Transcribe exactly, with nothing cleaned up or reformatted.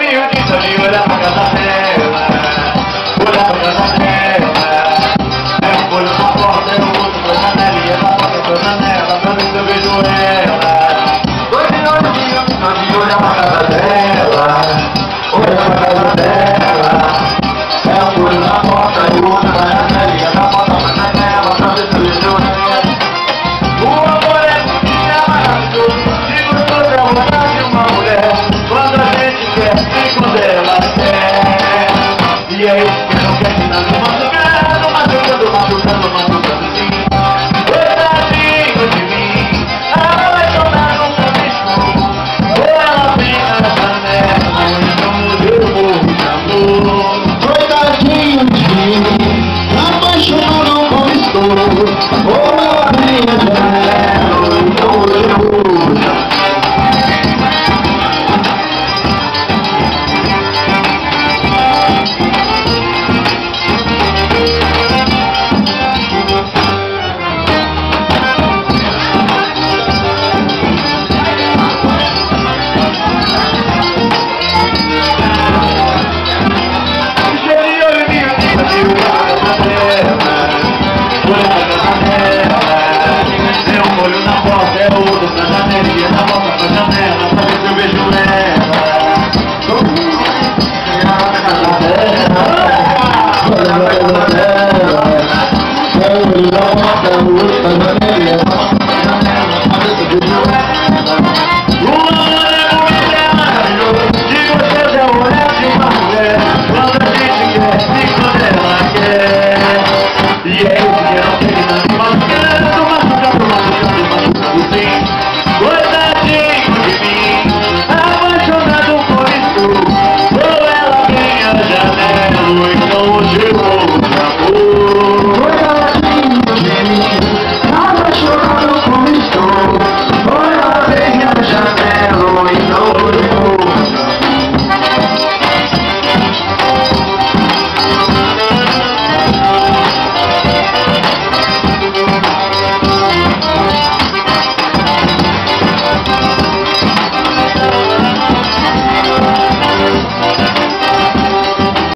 miudinho ali, olha pra casa dela. Olha pra casa dela. É um olho pra porta, é um outro pra janela. E ela bota pra janela pra ver se eu vejo ela. Tô de olho, de olho, de olho pra casa dela. Olha pra casa dela.